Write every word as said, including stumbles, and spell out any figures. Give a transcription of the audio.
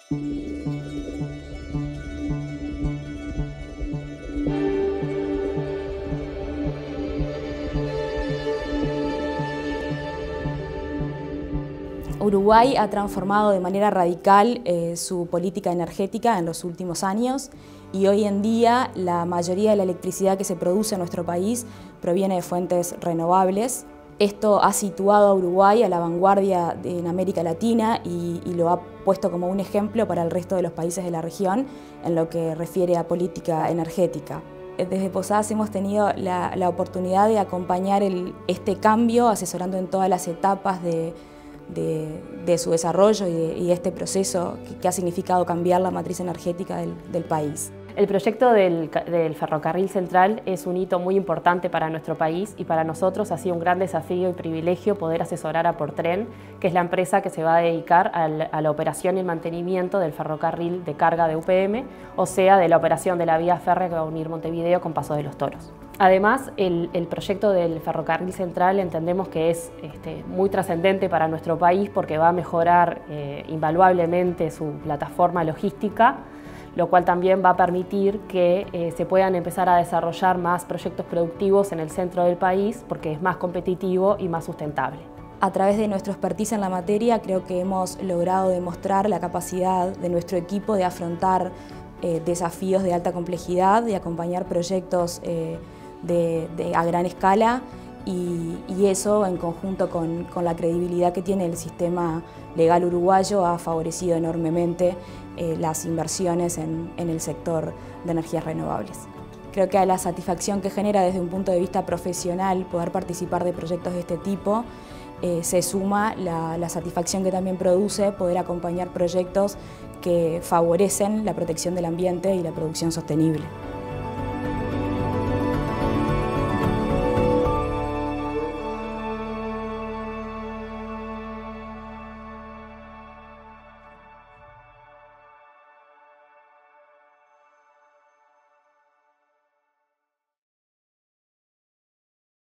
Uruguay ha transformado de manera radical eh, su política energética en los últimos años y hoy en día la mayoría de la electricidad que se produce en nuestro país proviene de fuentes renovables. Esto ha situado a Uruguay a la vanguardia en América Latina y, y lo ha puesto como un ejemplo para el resto de los países de la región en lo que refiere a política energética. Desde Posadas hemos tenido la, la oportunidad de acompañar el, este cambio, asesorando en todas las etapas de, de, de su desarrollo y de, y este proceso que, que ha significado cambiar la matriz energética del, del país. El proyecto del, del Ferrocarril Central es un hito muy importante para nuestro país y para nosotros ha sido un gran desafío y privilegio poder asesorar a Portren, que es la empresa que se va a dedicar al, a la operación y el mantenimiento del ferrocarril de carga de U P M, o sea, de la operación de la vía férrea que va a unir Montevideo con Paso de los Toros. Además, el, el proyecto del Ferrocarril Central entendemos que es este, muy trascendente para nuestro país porque va a mejorar eh, invaluablemente su plataforma logística, lo cual también va a permitir que eh, se puedan empezar a desarrollar más proyectos productivos en el centro del país porque es más competitivo y más sustentable. A través de nuestro expertise en la materia creo que hemos logrado demostrar la capacidad de nuestro equipo de afrontar eh, desafíos de alta complejidad, de acompañar proyectos eh, de, de, a gran escala y, y eso en conjunto con, con la credibilidad que tiene el sistema legal uruguayo ha favorecido enormemente eh, las inversiones en, en el sector de energías renovables. Creo que a la satisfacción que genera desde un punto de vista profesional poder participar de proyectos de este tipo eh, se suma la, la satisfacción que también produce poder acompañar proyectos que favorecen la protección del ambiente y la producción sostenible.